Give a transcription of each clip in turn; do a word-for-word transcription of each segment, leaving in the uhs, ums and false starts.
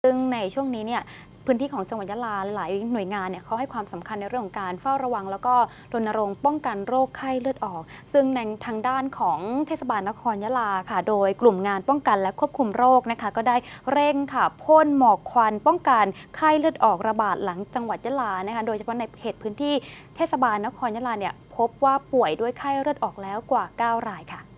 ซึ่งในช่วงนี้เนี่ยพื้นที่ของจังหวัดยะลาหลายหน่วยงานเนี่ยเขาให้ความสำคัญในเรื่องของการเฝ้าระวังแล้วก็รณรงค์ป้องกันโรคไข้เลือดออกซึ่งในทางด้านของเทศบาลนครยะลาค่ะโดยกลุ่มงานป้องกันและควบคุมโรคนะคะก็ได้เร่งค่ะพ่นหมอกควันป้องกันไข้เลือดออกระบาดหลังจังหวัดยะลานะคะโดยเฉพาะในเขตพื้นที่เทศบาลนครยะลาเนี่ยพบว่าป่วยด้วยไข้เลือดออกแล้วกว่าเก้ารายค่ะ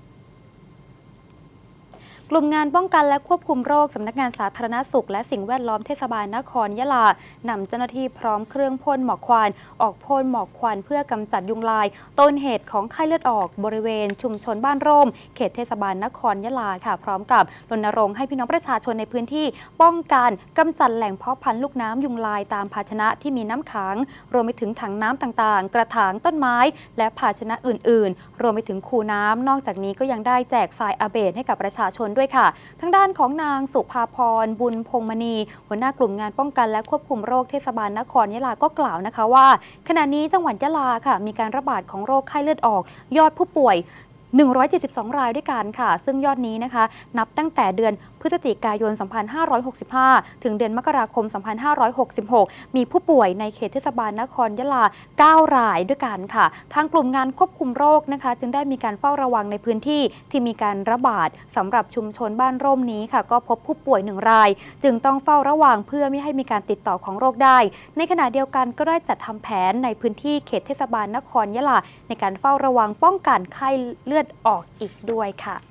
กลุ่มงานป้องกันและควบคุมโรคสำนักงานสาธารณสุขและสิ่งแวดล้อมเทศบาลนครยะลานำเจ้าหน้าที่พร้อมเครื่องพ่นหมอกควันออกพ่นหมอกควันเพื่อกำจัดยุงลายต้นเหตุของไข้เลือดออกบริเวณชุมชนบ้านร่มเขตเทศบาลนครยะลาค่ะพร้อมกับรณรงค์ให้พี่น้องประชาชนในพื้นที่ป้องกันกำจัดแหล่งเพาะพันธุ์ลูกน้ำยุงลายตามภาชนะที่มีน้ำขังรวมไปถึงถังน้ำต่างๆกระถางต้นไม้และภาชนะอื่นๆรวมไปถึงคูน้ำนอกจากนี้ก็ยังได้แจกทรายอาเบดให้กับประชาชนด้วยค่ะทั้งด้านของนางสุภาพรบุญพงมณีหัวหน้ากลุ่มงานป้องกันและควบคุมโรคเทศบาลนครยะลาก็กล่าวนะคะว่าขณะนี้จังหวัดยะลาค่ะมีการระบาดของโรคไข้เลือดออกยอดผู้ป่วยหนึ่งร้อยเจ็ดสิบสองรายด้วยกันค่ะซึ่งยอดนี้นะคะนับตั้งแต่เดือนพฤศจิกายน สองพันห้าร้อยหกสิบห้า ถึงเดือนมกราคม สองพันห้าร้อยหกสิบหก มีผู้ป่วยในเขตเทศบาลนครยะลา เก้ารายด้วยกันค่ะทางกลุ่มงานควบคุมโรคนะคะจึงได้มีการเฝ้าระวังในพื้นที่ที่มีการระบาดสำหรับชุมชนบ้านร่มนี้ค่ะก็พบผู้ป่วยหนึ่งรายจึงต้องเฝ้าระวังเพื่อไม่ให้มีการติดต่อของโรคได้ในขณะเดียวกันก็ได้จัดทำแผนในพื้นที่เขตเทศบาลนครยะลาในการเฝ้าระวังป้องกันไข้เลือดออกอีกด้วยค่ะ